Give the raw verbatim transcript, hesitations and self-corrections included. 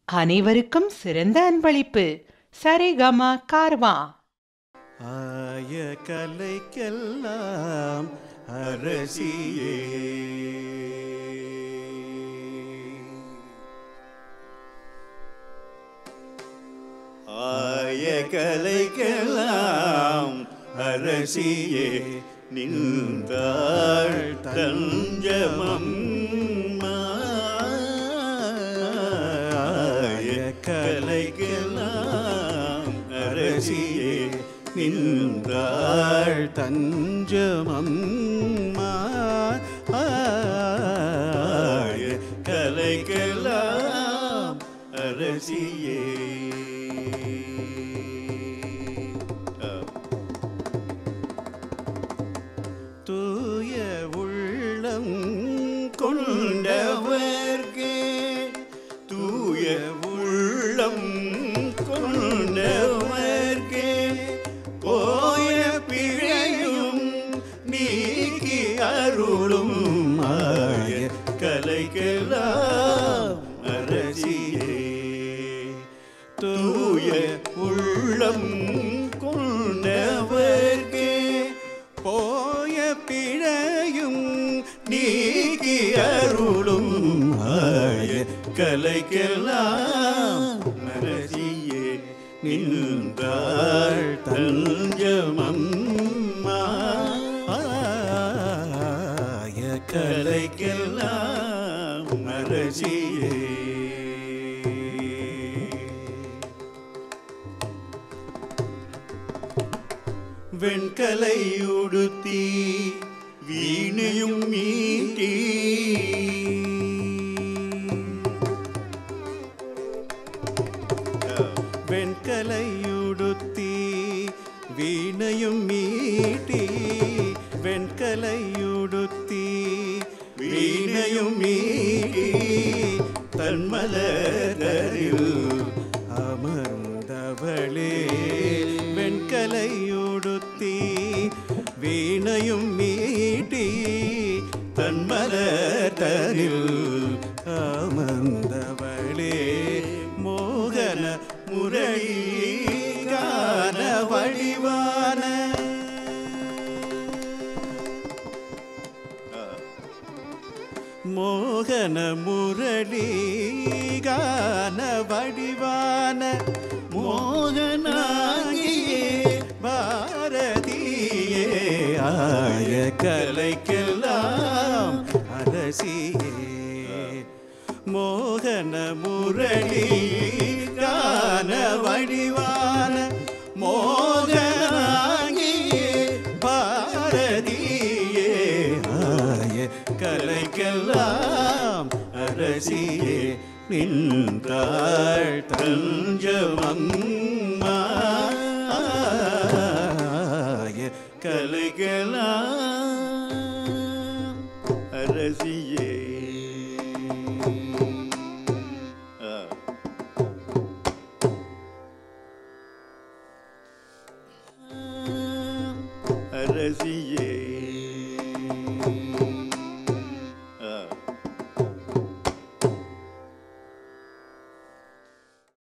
அனைவருக்கும் சிறந்த அன்பளிப்பு. சரிகமா கார்வா. ஆய கலைக்கெல்லாம் அரசியே, ஆய கலைக்கெல்லாம் அரசியே, நின்றாள் தஞ்சமம் கலைக்கெல்லாம் அரசியே, நின்றாள் தஞ்சமம் கலைக்கெல்லாம் அரசியே. தூய உள்ளம் கொண்டவர்க்கே, தூய உள்ளம் கொண்டவர்க்கே, போய பிழையும் நீக்கி அருளும் மாய கலைக்கெல்லாம் அரசியே. தூய உள்ளம் கொண்டவர்க்கே, போய பிழையும் நீக்கி அருளும் மாய கலைக்கெல்லாம் அரசியே, நின்றாள் தஞ்சமம் மாய கலைக்கெல்லாம் அரசியே. வெண்கலையுடுத்தி வீணையும் மீட்டி, வெண்கலையுடுத்தி வீணையும் மீட்டி, வெண்கலையுடுத்தி வீணையும் மீட்டி, தன்மலரில் அமர்ந்தவளே, வெண்கலையுடுத்தி வீணையும் மீட்டி, தன்மலரில் அமர்ந்தவளே, மோகன முரளி கான வடிவான, மோகன முரளி கான வடிவான, மோகனாகியே பாரதியே, ஆய கலைக்கெல்லாம் அரசியே. மோகன முரளி கான வடிவான, மோகனாகியே பாரதியே, ஆய கலைக்கெல்லாம் அரசியே, நின்றாள் தஞ்சமம் மாய கலைக்கெல்லாம் அரசியே. அரசியே